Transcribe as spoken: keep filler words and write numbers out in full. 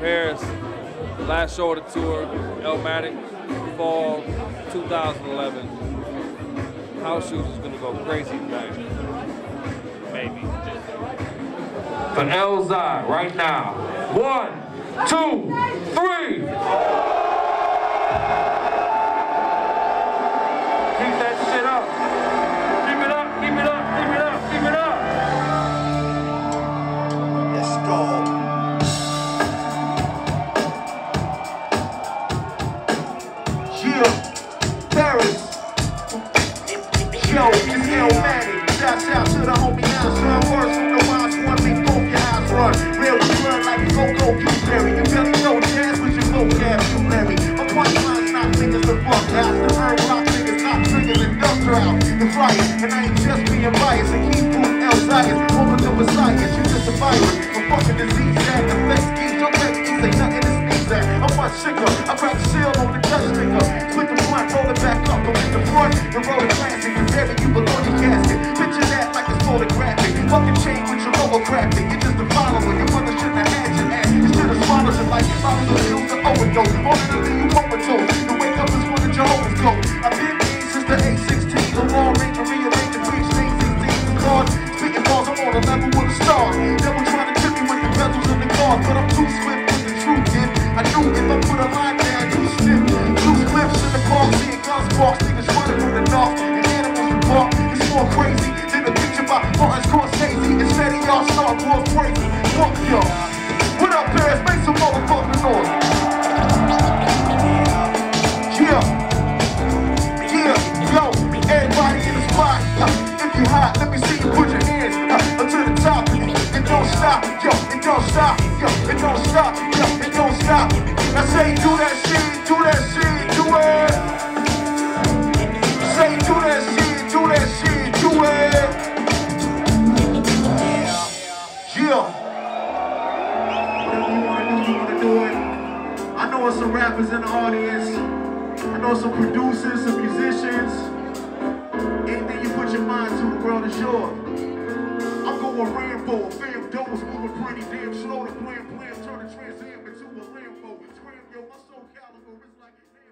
Paris, last show of the tour, Elmatic, fall two thousand eleven. House shoes is gonna go crazy tonight. Maybe. For Elzhi, right now. One, two, three. Keep that shit up. Keep it up, keep it up, keep it up, keep it up. Let's go. Yeah, Paris. Yo, it's Elmatic. Shouts out to the homie Elzhi. Words from the wise one, make both your eyes run. Real blood like a go-go gooseberry. You better know jazz with your vocabulary. My punchline's not niggas the fuck out. The earn rock niggas not triggers and dust out. The flight, and I ain't just being biased. And keep proof Elzhi is over the Messiah. You just a virus. A fucking disease that affects keys. Don't let me say nothing to sneeze at. I'm much sicker. I crack the seal on the touch sticker. Split the blunt, roll it back up. But with the front, the road is classic. Comparing you below your casket. Picture that like it's photographic. Fucking chain with your logo crafting. You're just a follower. Your mother shouldn't have had your ass. You should have swallowed it like your mouth was used to overdose. Only to leave you comatose. The wake up is one of Jehovah's go. I've been mean since the age sixteen. The long range of rearranging preach things, these things and cards. Spitting balls, I'm on a level with a star. Devil trying to tip me with the bezels in the cars. But I'm too swift with the truth, kid. I knew if I put a line down, you stiff. Loose clips in the park, seeing guns sparks. Niggas running from the north. And animals in park. It's more crazy than a picture by Martin Scorsese. Instead of y'all Star Wars crazy. Fuck y'all. What up, Paris? Make some motherfucking noise. Yeah. Yeah. Yo, everybody in the spot. Uh, if you hot, let me see you put your hands uh, up to the top. And don't stop. Yo, and don't stop. Yo, and don't stop. Yo, and don't stop. Now say do that shit, do that shit, do it. Say do that shit, do that shit, do it. Yeah. I know some rappers in the audience. I know some producers, some musicians. Anything you put your mind to, the world is yours. I'm going Rambo, fam doubles moving pretty damn slow. The plan, plan, turn the Trans Am into a Lambo. Scram, yo, my soul caliber is like.